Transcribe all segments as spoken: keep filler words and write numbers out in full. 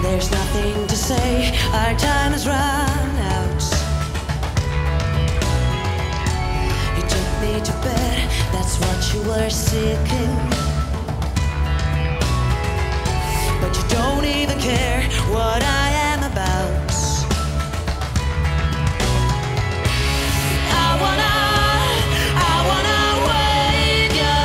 There's nothing to say, our time has run out. You took me to bed, that's what you were seeking. But you don't even care what I am about. I wanna, I wanna wake you.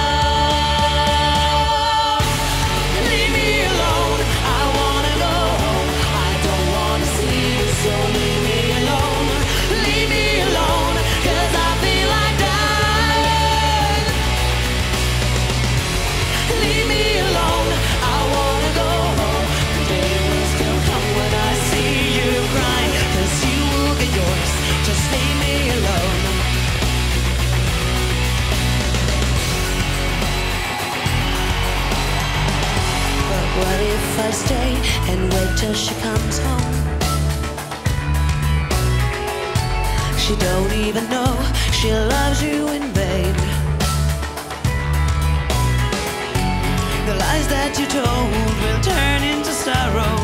Leave me alone, I wanna go home. I don't wanna see you, so leave me alone. Leave me alone, 'cause I feel like dying. Leave me alone, I wanna go home. The day will still come when I see you crying, 'cause you will get yours, just leave me alone. But what if I stay and wait till she comes home? She don't even know she loves you in vain. The lies that you told will turn into sorrow.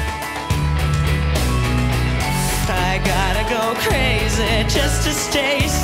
I gotta go crazy just to stay